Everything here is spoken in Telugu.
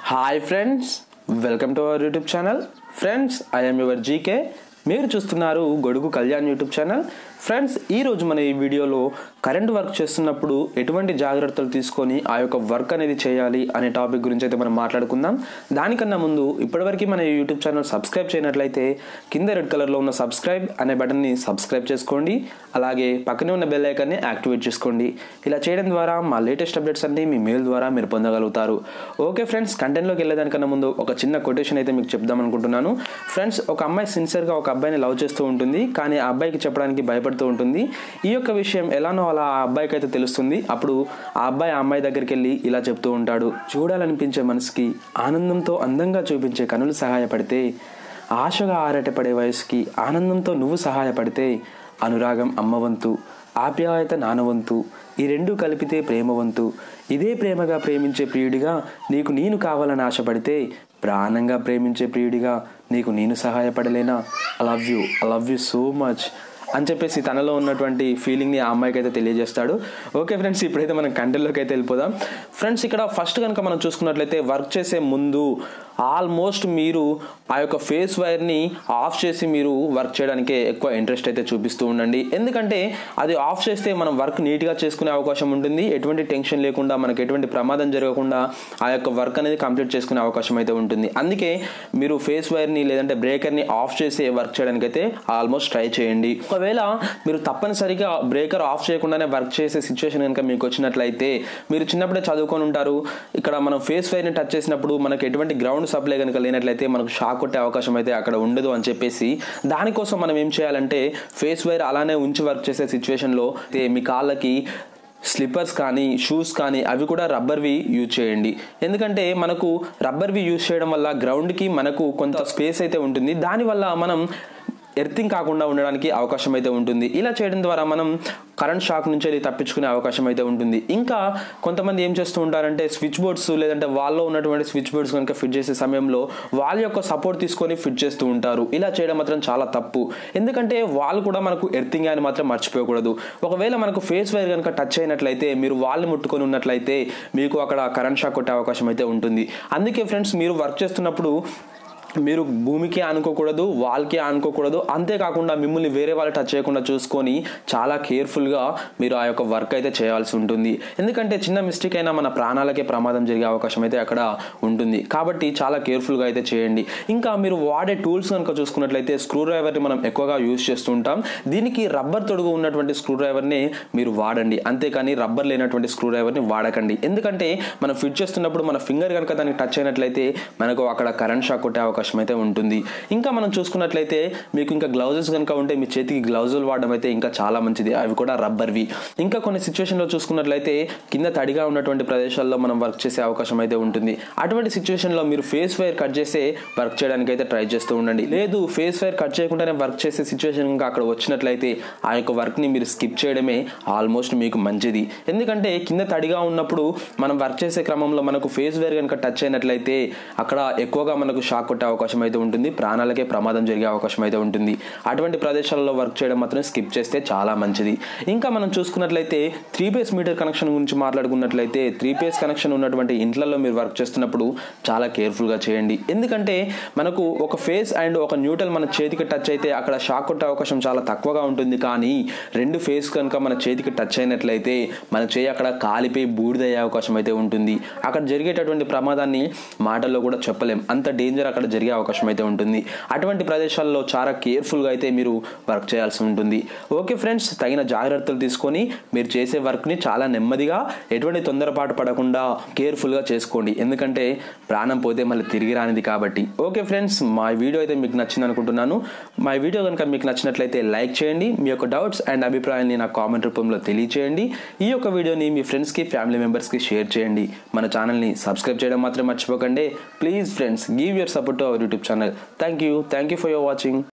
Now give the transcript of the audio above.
Hi friends, welcome to our YouTube channel. Friends, I am your GK. మీరు చూస్తున్నారు గొడుగు కళ్యాణ్ యూట్యూబ్ ఛానల్. ఫ్రెండ్స్, ఈరోజు మన ఈ వీడియోలో కరెంట్ వర్క్ చేస్తున్నప్పుడు ఎటువంటి జాగ్రత్తలు తీసుకొని ఆ యొక్క వర్క్ అనేది చేయాలి అనే టాపిక్ గురించి అయితే మనం మాట్లాడుకుందాం. దానికన్నా ముందు ఇప్పటివరకు మన యూట్యూబ్ ఛానల్ సబ్స్క్రైబ్ చేయనట్లయితే కింద రెడ్ కలర్లో ఉన్న సబ్స్క్రైబ్ అనే బటన్ని సబ్స్క్రైబ్ చేసుకోండి. అలాగే పక్కనే ఉన్న బెల్ ఐకాన్ని యాక్టివేట్ చేసుకోండి. ఇలా చేయడం ద్వారా మా లేటెస్ట్ అప్డేట్స్ అన్ని మీ మెయిల్ ద్వారా మీరు పొందగలుగుతారు. ఓకే ఫ్రెండ్స్, కంటెంట్లోకి వెళ్ళేదానికన్నా ముందు ఒక చిన్న కొటేషన్ అయితే మీకు చెప్దాం అనుకుంటున్నాను. ఫ్రెండ్స్, ఒక అమ్మాయి సిన్సియర్గా ఒక అబ్బాయిని లవ్ చేస్తూ ఉంటుంది, కానీ ఆ అబ్బాయికి చెప్పడానికి భయపడుతూ ఉంటుంది. ఈ యొక్క విషయం ఎలానో అలా ఆ అబ్బాయికి అయితే తెలుస్తుంది. అప్పుడు ఆ అబ్బాయి ఆ అమ్మాయి దగ్గరికి వెళ్ళి ఇలా చెప్తూ ఉంటాడు: చూడాలనిపించే మనసుకి ఆనందంతో అందంగా చూపించే కనులు సహాయపడితే, ఆశగా ఆరాటపడే వయసుకి ఆనందంతో నువ్వు సహాయపడితే, అనురాగం అమ్మవంతు, ఆప్యాయత నానవంతు, ఈ రెండు కలిపితే ప్రేమవంతు, ఇదే ప్రేమగా ప్రేమించే ప్రియుడిగా నీకు నేను కావాలని ఆశపడితే, ప్రాణంగా ప్రేమించే ప్రియుడిగా నీకు నేను సహాయపడలేనా? I love you so much అని చెప్పేసి తనలో ఉన్నటువంటి ఫీలింగ్ని ఆ అమ్మాయికి అయితే తెలియజేస్తాడు. ఓకే ఫ్రెండ్స్, ఇప్పుడైతే మనం కంటెంట్లోకి అయితే వెళ్ళిపోదాం. ఫ్రెండ్స్, ఇక్కడ ఫస్ట్ కనుక మనం చూసుకున్నట్లయితే వర్క్ చేసే ముందు ఆల్మోస్ట్ మీరు ఆ యొక్క ఫేస్ వైర్ని ఆఫ్ చేసి మీరు వర్క్ చేయడానికే ఎక్కువ ఇంట్రెస్ట్ అయితే చూపిస్తూ ఉండండి. ఎందుకంటే అది ఆఫ్ చేస్తే మనం వర్క్ నీట్గా చేసుకునే అవకాశం ఉంటుంది. ఎటువంటి టెన్షన్ లేకుండా, మనకు ఎటువంటి ప్రమాదం జరగకుండా ఆ యొక్క వర్క్ అనేది కంప్లీట్ చేసుకునే అవకాశం అయితే ఉంటుంది. అందుకే మీరు ఫేస్ వైర్ని లేదంటే బ్రేకర్ని ఆఫ్ చేసి వర్క్ చేయడానికి అయితే ఆల్మోస్ట్ ట్రై చేయండి. ఒకవేళ మీరు తప్పనిసరిగా బ్రేకర్ ఆఫ్ చేయకుండానే వర్క్ చేసే సిచ్యువేషన్ కనుక మీకు వచ్చినట్లయితే, మీరు చిన్నప్పుడే చదువుకొని ఉంటారు, ఇక్కడ మనం ఫేస్ వైర్ని టచ్ చేసినప్పుడు మనకు ఎటువంటి గ్రౌండ్ సప్లై కనుక లేనట్లయితే మనకు షాక్ కొట్టే అవకాశం అయితే అక్కడ ఉండదు అని చెప్పేసి, దానికోసం మనం ఏం చేయాలంటే ఫేస్ వైర్ అలానే ఉంచి వర్క్ చేసే సిచ్యువేషన్లో మీ కాళ్ళకి స్లిప్పర్స్ కానీ షూస్ కానీ అవి కూడా రబ్బర్వి యూజ్ చేయండి. ఎందుకంటే మనకు రబ్బర్వి యూజ్ చేయడం వల్ల గ్రౌండ్కి మనకు కొంత స్పేస్ అయితే ఉంటుంది. దానివల్ల మనం ఎర్తింగ్ కాకుండా ఉండడానికి అవకాశం అయితే ఉంటుంది. ఇలా చేయడం ద్వారా మనం కరెంట్ షాక్ నుంచి అది తప్పించుకునే అవకాశం అయితే ఉంటుంది. ఇంకా కొంతమంది ఏం చేస్తూ ఉంటారంటే స్విచ్ బోర్డ్స్ లేదంటే వాళ్ళలో ఉన్నటువంటి స్విచ్ బోర్డ్స్ కనుక ఫిట్ చేసే సమయంలో వాళ్ళ యొక్క సపోర్ట్ తీసుకొని ఫిట్ చేస్తూ ఉంటారు. ఇలా చేయడం మాత్రం చాలా తప్పు. ఎందుకంటే వాళ్ళు కూడా మనకు ఎర్తింగ్ అని మాత్రం మర్చిపోకూడదు. ఒకవేళ మనకు ఫేస్ వైర్ కనుక టచ్ అయినట్లయితే, మీరు వాళ్ళు ముట్టుకొని ఉన్నట్లయితే మీకు అక్కడ కరెంట్ షాక్ కొట్టే అవకాశం అయితే ఉంటుంది. అందుకే ఫ్రెండ్స్, మీరు వర్క్ చేస్తున్నప్పుడు మీరు భూమికి ఆనుకోకూడదు, వాల్కి ఆనుకోకూడదు. అంతేకాకుండా మిమ్మల్ని వేరే వాళ్ళు టచ్ చేయకుండా చూసుకొని చాలా కేర్ఫుల్గా మీరు ఆ యొక్క వర్క్ అయితే చేయాల్సి ఉంటుంది. ఎందుకంటే చిన్న మిస్టేక్ అయినా మన ప్రాణాలకే ప్రమాదం జరిగే అవకాశం అయితే అక్కడ ఉంటుంది. కాబట్టి చాలా కేర్ఫుల్గా అయితే చేయండి. ఇంకా మీరు వాడే టూల్స్ కనుక చూసుకున్నట్లయితే స్క్రూ డ్రైవర్ని మనం ఎక్కువగా యూజ్ చేస్తూ ఉంటాం. దీనికి రబ్బర్ తొడుగు ఉన్నటువంటి స్క్రూ డ్రైవర్ని మీరు వాడండి. అంతేకాని రబ్బర్ లేనటువంటి స్క్రూ డ్రైవర్ని వాడకండి. ఎందుకంటే మనం ఫిట్ చేస్తున్నప్పుడు మన ఫింగర్ కనుక దానికి టచ్ అయినట్లయితే మనకు అక్కడ కరెంట్ షాక్ కొట్టే అవకాశం అయితే ఉంటుంది. ఇంకా మనం చూసుకున్నట్లయితే మీకు ఇంకా గ్లౌజెస్ కనుక ఉంటే మీ చేతికి గ్లౌజులు వాడడం అయితే ఇంకా చాలా మంచిది. అవి కూడా రబ్బర్వి. ఇంకా కొన్ని సిచ్యువేషన్లో చూసుకున్నట్లయితే కింద తడిగా ఉన్నటువంటి ప్రదేశాల్లో మనం వర్క్ చేసే అవకాశం అయితే ఉంటుంది. అటువంటి సిచ్యువేషన్లో మీరు ఫేస్ వైర్ కట్ చేసే వర్క్ చేయడానికి అయితే ట్రై చేస్తూ ఉండండి. లేదు, ఫేస్ వైర్ కట్ చేయకుండానే వర్క్ చేసే సిచ్యువేషన్ ఇంకా అక్కడ వచ్చినట్లయితే ఆ యొక్క వర్క్ని మీరు స్కిప్ చేయడమే ఆల్మోస్ట్ మీకు మంచిది. ఎందుకంటే కింద తడిగా ఉన్నప్పుడు మనం వర్క్ చేసే క్రమంలో మనకు ఫేస్ వైర్ కనుక టచ్ అయినట్లయితే అక్కడ ఎక్కువగా మనకు షాక్ కొట్టే అవకాశం అయితే ఉంటుంది. ప్రాణాలకే ప్రమాదం జరిగే అవకాశం అయితే ఉంటుంది. అటువంటి ప్రదేశాలలో వర్క్ చేయడం మాత్రం స్కిప్ చేస్తే చాలా మంచిది. ఇంకా మనం చూసుకున్నట్లయితే 3 ఫేస్ మీటర్ కనెక్షన్ గురించి మాట్లాడుకున్నట్లయితే 3 ఫేస్ కనెక్షన్ ఉన్నటువంటి ఇంట్లలో మీరు వర్క్ చేస్తున్నప్పుడు చాలా కేర్ఫుల్గా చేయండి. ఎందుకంటే మనకు ఒక ఫేస్ అండ్ ఒక న్యూట్రల్ మన చేతికి టచ్ అయితే అక్కడ షాక్ కొట్టే అవకాశం చాలా తక్కువగా ఉంటుంది. కానీ 2 ఫేస్ కనుక మన చేతికి టచ్ అయినట్లయితే మన చేయి అక్కడ కాలిపోయి బూడిదయ్యే అవకాశం అయితే ఉంటుంది. అక్కడ జరిగేటటువంటి ప్రమాదాన్ని మాటల్లో కూడా చెప్పలేం. అంత డేంజర్ అక్కడ జరిగే అవకాశం అయితే ఉంటుంది. అటువంటి ప్రదేశాల్లో చాలా కేర్ఫుల్గా అయితే మీరు వర్క్ చేయాల్సి ఉంటుంది. ఓకే ఫ్రెండ్స్, తగిన జాగ్రత్తలు తీసుకొని మీరు చేసే వర్క్ని చాలా నెమ్మదిగా, ఎటువంటి తొందరపాటు పడకుండా కేర్ఫుల్గా చేసుకోండి. ఎందుకంటే ప్రాణం పోతే మళ్ళీ తిరిగి రానిది కాబట్టి. ఓకే ఫ్రెండ్స్, మా వీడియో అయితే మీకు నచ్చింది అనుకుంటున్నాను. మా వీడియో కనుక మీకు నచ్చినట్లయితే లైక్ చేయండి. మీ యొక్క డౌట్స్ అండ్ అభిప్రాయాన్ని నా కామెంట్ రూపంలో తెలియచేయండి. ఈ యొక్క వీడియోని మీ ఫ్రెండ్స్కి, ఫ్యామిలీ మెంబర్స్కి షేర్ చేయండి. మన ఛానల్ని సబ్స్క్రైబ్ చేయడం మాత్రం మర్చిపోకండి. Please friends, give your support to our YouTube channel. Thank you for your watching.